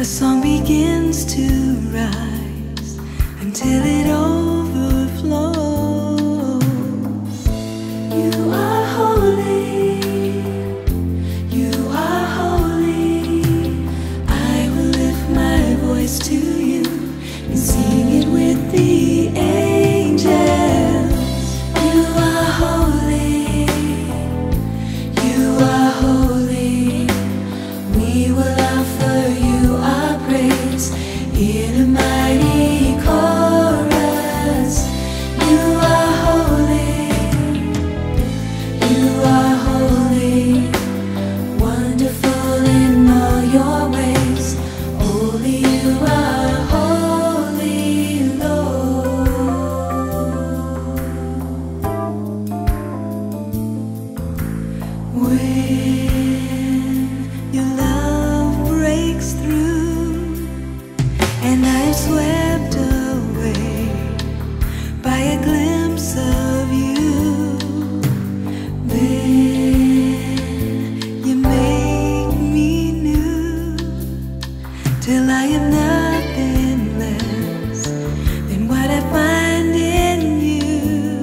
a song begins to rise until it overflows. You are holy, you are holy. I will lift my voice to you and sing it with the angels. You are holy, you are holy. We will offer you our praise in a mighty chorus. You are holy, you are holy, wonderful in all your ways. Only you are holy, Lord. When your love breaks through and I am swept away by a glimpse of you, then you make me new till I am nothing less than what I find in you.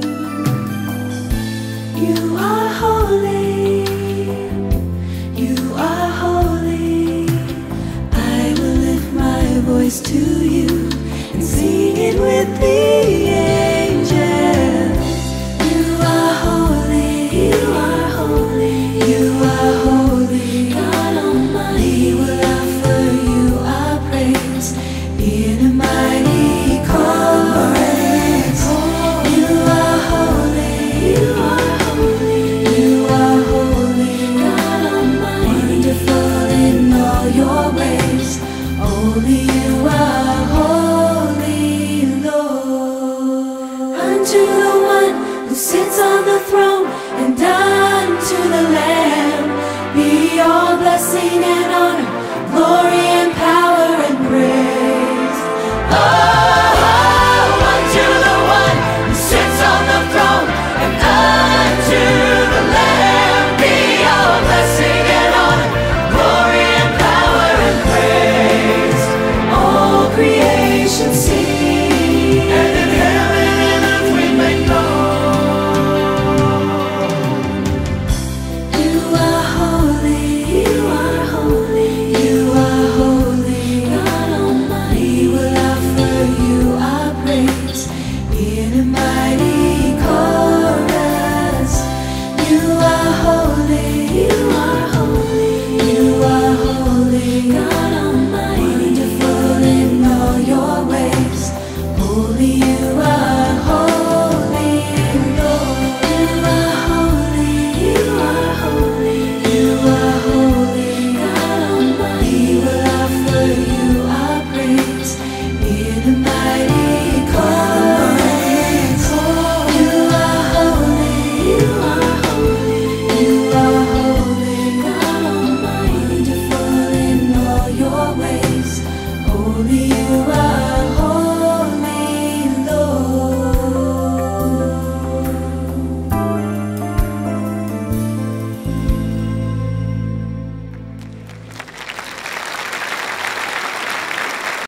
You are holy, you are holy. I will lift my voice to you and sing it with the angels. You are holy, you are holy, you are holy. God Almighty, we will offer you our praise in a mighty chorus. You are holy, you are holy, you are holy. God Almighty, wonderful in all your ways. Only you are holy, Lord. Unto the one who sits on the throne and unto the Lamb be all blessing and honor, glory and power and praise. Oh, unto the one who sits on the throne and unto the Lamb be all blessing and honor, glory and power and praise. All creation sing, and in heaven and earth we make known. You are holy, you are holy, you are holy. God Almighty, we will offer you our praise in a mighty chorus. You are holy.